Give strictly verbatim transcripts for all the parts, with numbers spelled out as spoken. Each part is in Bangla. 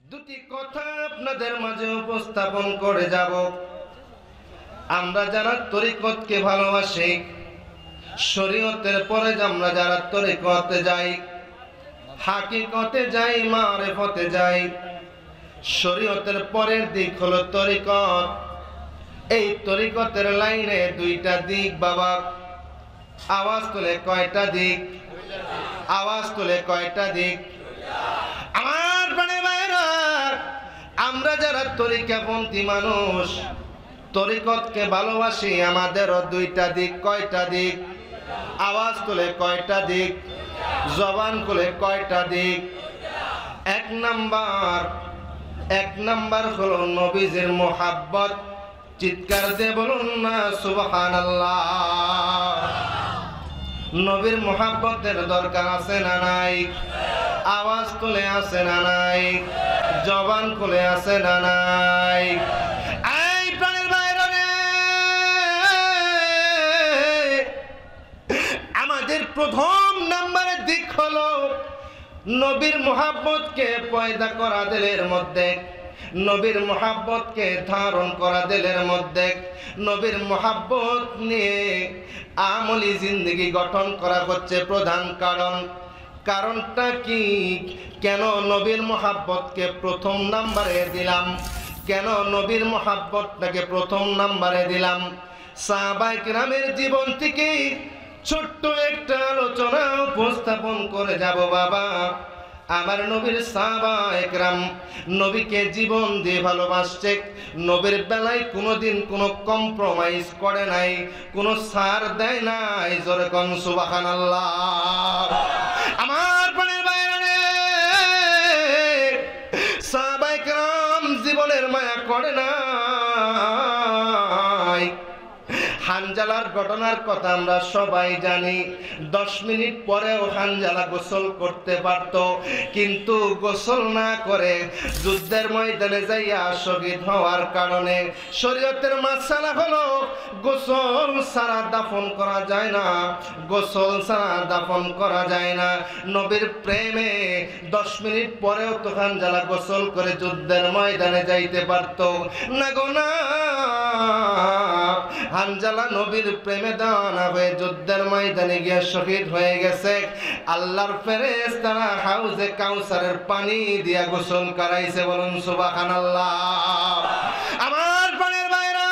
দুটি কথা আপনাদের মাঝে উপস্থাপন করে যাব। আমরা যারা তরিকতকে ভালোবাসি, শরীয়তের পরে আমরা যারা তরিকতে যাই, হাকিকতে যাই, মারিফতে যাই, শরীয়তের পরের দিক হলো তরিকত। এই তরিকতের লাইনে দুইটা দিক বাবা। আওয়াজ তুলে কয়টা দিক? আওয়াজ তুলে কয়টা দিক? আমার প্রাণের ভাইরা, আমরা যারা তরিকাপন্থী মানুষ, তরিকতকে ভালোবাসি, আমাদেরও দুইটা দিক। কয়টা দিক? আওয়াজ তুলে কয়টা দিক? জবান খুলে কয়টা দিক? এক নাম্বার এক নাম্বার হলো নবীজির মোহাব্বত। চিৎকার দিয়ে বলুন না সুবহানাল্লাহ। নবীর মোহাব্বতের দরকার আছে না নাই? আওয়াজ তুলে আছে না নাই? জবান খুলে আছে না নাই? এই প্রাণের বাইরে আমাদের প্রথম নাম্বারের দিক হলো নবীর মোহাব্বতকে পয়দা করা দিলের মধ্যে, নবীর মোহাব্বতকে ধারণ করা দিলের মধ্যে, নবীর মোহাব্বত নিয়ে আমলি জিন্দগি গঠন করা হচ্ছে প্রধান কারণ। কারণটা কি? কেন নবীর মোহাব্বতকে প্রথম নাম্বারে দিলাম? কেন নবীর মোহাব্বতটাকে প্রথম নাম্বারে দিলাম? সাহাবায়ে কেরামের জীবন থেকে ছোট্ট একটা আলোচনা উপস্থাপন করে যাব বাবা। আমার নবীর সাহাবায়ে কেরাম নবীকে জীবন দিয়ে ভালোবাসছে। নবীর বেলায় কোনোদিন কোনো কম্প্রোমাইজ করে নাই, কোনো ছাড় দেয় নাই। জোরে কোন সুবহানাল্লাহ। আমার প্রাণের বাইরে সাহাবায়ে কেরাম জীবনের মায়া করে নাই। হানজালার ঘটনার কথা আমরা সবাই জানি। দশ মিনিট পরেও হানজালা গোসল করতে পারত, কিন্তু গোসল না করে যুদ্ধের ময়দানে যাইয়া শহীদ হওয়ার কারণে শরীয়তের মাসালা হলো গোসল ছাড়া দাফন করা যায় না, গোসল ছাড়া দাফন করা যায় না। নবীর প্রেমে দশ মিনিট পরেও তো হানজালা গোসল করে যুদ্ধের ময়দানে যাইতে পারত না গো না। হানজালা নবীর প্রেমে দেওয়ানা হয়ে যুদ্ধের ময়দানে গিয়ে শহীদ হয়ে গেছে। আল্লাহর ফেরেশতারা হাউজে কাউসারের পানি দিয়া গোসল করাইছে। বলুন সুবহানাল্লাহ। আমার প্রাণের ভাইরা,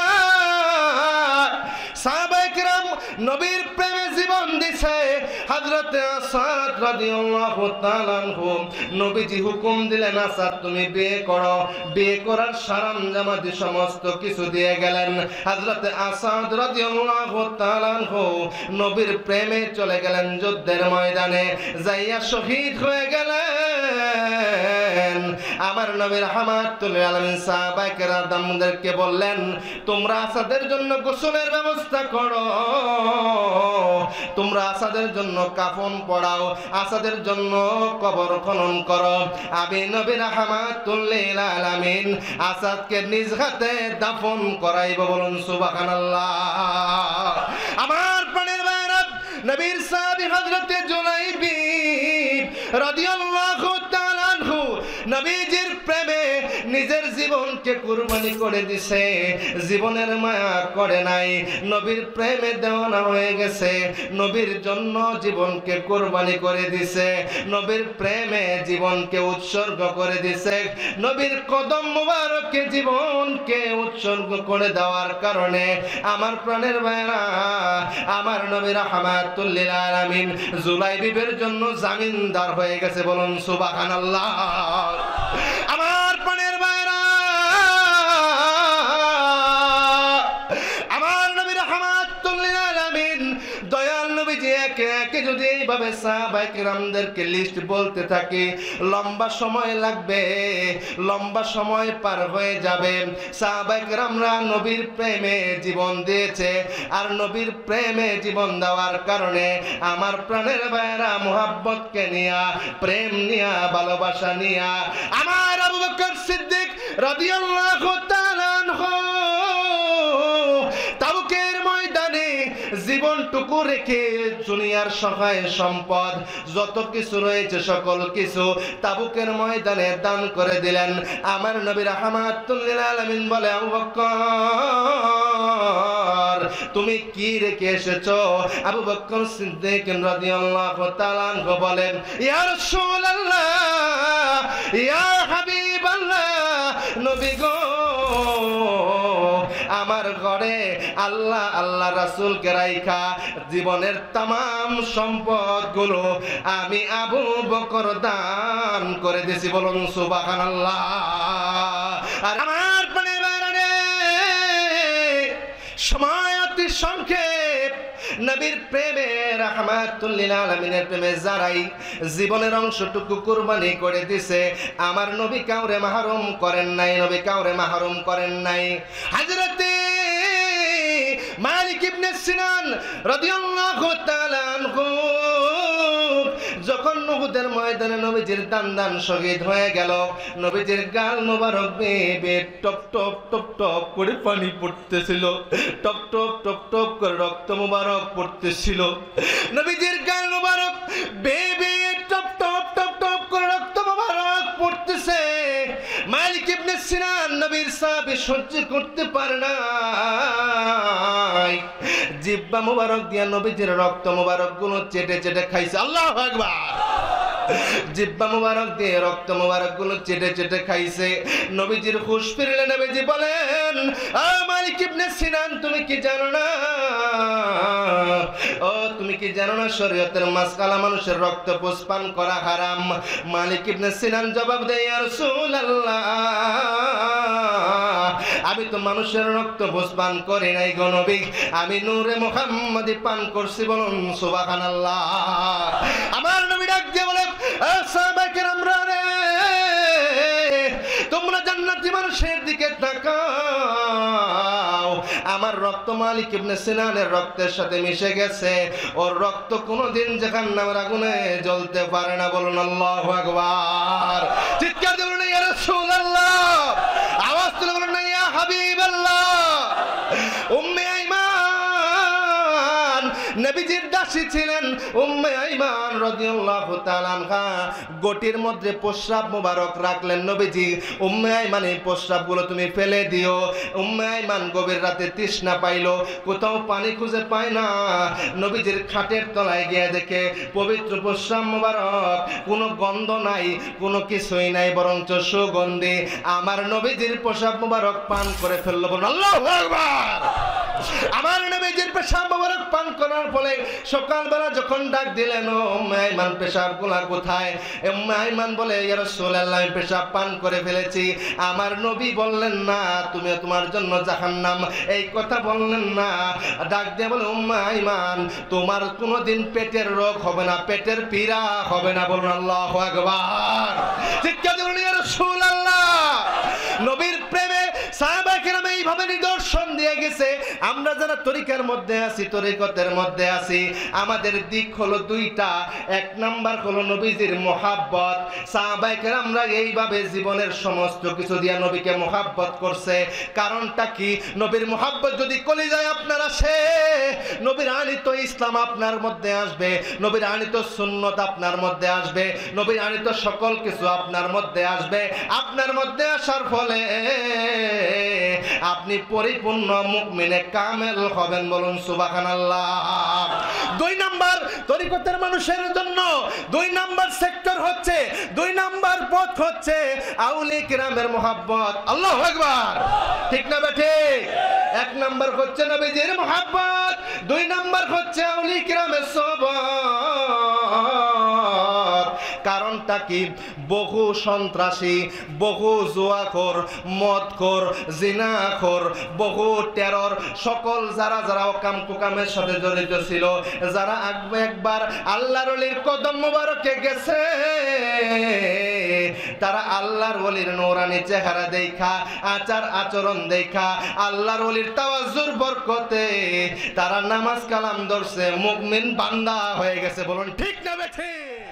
সাহাবায়ে কেরাম নবীর প্রেমে জীবন দিছে। হযরতে আসাদ রাদিয়াল্লাহু তাআলা আনহু নবীজি হুকুম দিলেন, আসাদ তুমি বিয়ে করো। বিয়ে করার সরঞ্জামাদি সমস্ত কিছু দিয়ে গেলেন। হযরতে আসাদ রাদিয়াল্লাহু তাআলা আনহু নবীর প্রেমে চলে গেলেন যুদ্ধের ময়দানে, যাইয়া শহীদ হয়ে গেলেন। আমার নবী রাহমাতুল লিল আলামিন সাহাবায়ে কেরামদেরকে বললেন, তোমরা আসাদের জন্য গোসলের ব্যবস্থা করো, তোমরা আসাদের জন্য কাফন পড়াও, আসাদের জন্য কবর খনন করো। আমি নবী রাহমাতুল লিল আলামিন আসাদকে নিজ হাতে দাফন করাইব। বলুন সুবহানাল্লাহ। আমার প্রাণের ভাইরা, নবীর সাহাবী হযরতে জুলাইবি রাদিয়াল্লাহু তাআলা আনহু নবীজির প্রেমে নিজের জীবনকে কুরবানি করে দিছে। জীবনের মায়া করে নাই, নবীর প্রেমে দেওয়ানা হয়ে গেছে। নবীর জন্য জীবনকে কুরবানি করে দিছে, নবীর প্রেমে জীবনকে উৎসর্গ করে দিছে। নবীর কদম মুবারকে জীবনকে উৎসর্গ করে দেওয়ার কারণে আমার প্রাণের ভাইরা, আমার নবী রাহমাতুল লিল আলামিন জুলাইবিবের জন্য জামিনদার হয়ে গেছে। বলুন সুবহানাল্লাহ। আমার প্রাণের ভাইরা, আমার নবী রাহমাতুল লিল আলামিন দয়াল নবীজি একে একে যদি এইভাবে সাহাবায়ে কেরামদেরকে লিস্ট বলতে থাকি, লম্বা সময় লাগবে, লম্বা সময় পার হয়ে যাবে। সাহাবায়ে কেরামরা নবীর প্রেমে জীবন দিয়েছে, আর নবীর প্রেমে জীবন দেওয়ার কারণে আমার প্রাণের ভাইরা মুহাব্বতকে নিয়া, প্রেম নিয়া, ভালোবাসা নিয়া আমার আবু বকর সিদ্দিক রাদিয়াল্লাহু তাআলা আনহু তাবুকের ময়দানে জীবনটুকু যতটুকু রেখে দুনিয়ার সহায় সম্পদ যত কিছু রয়েছে সকল কিছু তাবুকের ময়দানে দান করে দিলেন। আমার নবী রাহমাতুল লিল আলামিন বলে, আবু বকর তুমি কি রেখে এসেছো? আবু বকর সিদ্দিক রাদিয়াল্লাহু তাআলা আনহু বলেন, ইয়া রাসূলুল্লাহ, ইয়া হাবিবাল্লাহ, নবী গো আমার ঘরে আল্লাহ আল্লাহ রাসূলকে রাইখা জীবনের তামাম সম্পদগুলো আমি আবু বকর দান করে দিয়েছি। বলুন সুবহানাল্লাহ। আর আমার পরিবারে সময় অতি সংক্ষেপ, নবীর প্রেমে রাহমাতুল লিল আলামিনের প্রেমে যারাই জীবনের অংশটুকু কুরবানি করে দিছে, আমার নবী কাউরে মাহরুম করেন নাই, নবী কাউরে মাহরুম করেন নাই। হযরতে মালিক ইবনে সিনান রাদিয়াল্লাহু তাআলা আনহু যখন উহুদের ময়দানে নবীজির দান দান শহীদ হয়ে গেল, নবীজির গাল মোবারক বেয়ে টপ টপ টপ টপ করে পানি পড়তেছিল, টপ টপ টপ টপ করে রক্ত মোবারক পড়তেছিল। নবীজির গাল মোবারক বেয়ে বেয়ে টপ টপ টপ টপ করে রক্ত মোবারক পড়তেছে। মালিক ইবনে সিনান নবীর সাহাবী সহ্য করতে পারে না, জিহ্বা মোবারক দিয়া নবীজির রক্ত মোবারক গুলো চেটে চেটে খাইছে। আল্লাহু আকবার। জিহ্বা মোবারক দিয়ে রক্ত মোবারক গুলো চেটে চেটে খাইছে। নবীজির হুঁশ ফিরলে নবীজি বলেন, ও মালিক ইবনে সিনান তুমি কি জানো না, ও তুমি কি জানো না শরীয়তের মাসকালা মানুষের রক্ত পান করা হারাম? মালিক ইবনে সিনান জবাব দেয়, ইয়া রাসূলুল্লাহ, আমি তো মানুষের রক্ত পান করি নাই গো নবী, আমি নূরে মুহাম্মাদি পান করছি। বলুন সুবহানাল্লাহ। আমার নবী ডাক দিয়ে বলে, ও সাহাবায়ে কেরামরা রে, তোমরা জান্নাতি মানুষের দিকে তাকাও, আমার রক্ত মালিক ইবনে সিনানের রক্তের সাথে মিশে গেছে, ওর রক্ত কোনোদিন জাহান্নামের আগুনে জ্বলতে পারে না। বলুন আল্লাহু আকবার। চিৎকার দিয়ে বলুন ইয়া রাসূলুল্লাহ, আওয়াজ তুলে বলুন না ইয়া হাবিবাল্লাহ। উম্মে আইমান নবীজির দাসী ছিলেন। উম্মে আইমান রাদিয়াল্লাহু তাআলা আনহা গটির মধ্যে প্রস্রাব মোবারক রাখলেন নবীজি। উম্মে আইমান এই প্রস্রাবগুলো তুমি ফেলে দিও। উম্মে আইমান গভীর রাতে তৃষ্ণা পাইল, কোথাও পানি খুঁজে পায় না, নবীজির খাটের তলায় গিয়ে দেখে পবিত্র প্রস্রাব মোবারক, কোনো গন্ধ নাই, কোনো কিছুই নাই, বরঞ্চ সুগন্ধি। আমার নবীজির প্রস্রাব মোবারক পান করে ফেললো। বলুন আল্লাহু আকবার। আমার নবীজির পেশাব মোবারক পান করার ফলে সকালবেলা যখন ডাক দিলেন, ও উম্মে আইমান পেশাবগুলা কোথায়? উম্মে আইমান বলে, ইয়া রাসূলুল্লাহ আমি পেশাব পান করে ফেলেছি। আমার নবী বললেন না তুমি তোমার জন্য জাহান্নাম, এই কথা বললেন না। ডাক দিয়ে বলে, উম্মে আইমান তোমার কোনোদিন পেটের রোগ হবে না, পেটের পীড়া হবে না। বলুন আল্লাহু আকবার। শিক্ষা দিলেন ইয়া রাসূলুল্লাহ। নবীর প্রেমে সাহাবায়ে কেরাম এইভাবে নিদর্শন দিয়ে গেছে। আমরা যারা তরিকার মধ্যে আছি, তরিকতের মধ্যে আছি, আমাদের দিক হলো দুইটা। এক নাম্বার হলো নবীজির মোহাব্বত। সাহাবায়ে কেরামরা এইভাবে জীবনের সমস্ত কিছু দিয়ে নবীকে মোহাব্বত করছে। কারণটা কি? নবীর মোহাব্বত যদি কলিজায় আপনার আসে, নবীর আনিত ইসলাম আপনার মধ্যে আসবে, নবীর আনিত সুন্নত আপনার মধ্যে আসবে, নবীর আনিত সকল কিছু আপনার মধ্যে আসবে। আপনার মধ্যে আসার ফলে আপনি পরিপূর্ণ মুমিনে কামেল হবেন। বলুন সুবহানাল্লাহ। দুই নাম্বার তরিকতের মানুষের জন্য দুই নাম্বার সেক্টর হচ্ছে, দুই নাম্বার পথ হচ্ছে আউলিয়া কিরামের মোহাব্বত। আল্লাহু আকবার। ঠিক না ঠিক? এক নাম্বার হচ্ছে নবীজির মোহাব্বত, দুই নাম্বার হচ্ছে আউলিয়া কিরামের সোহবত। কারণটা কি? বহু সন্ত্রাসী, বহু জুয়াখোর, মদখোর, জিনাখোর, বহু টেরর, সকল যারা যারা অকাম কুকামের সাথে জড়িত ছিল, যারা একবার আল্লাহর ওলির কদম মোবারকে গেছে, তারা আল্লাহর ওলির নূরানি চেহারা দেখা, আচার আচরণ দেখা, আল্লাহর ওলির তাওয়াজ্জুর বরকতে তারা নামাজ কালাম ধরছে, মুমিন বান্দা হয়ে গেছে। বলুন ঠিক না বেঠিক?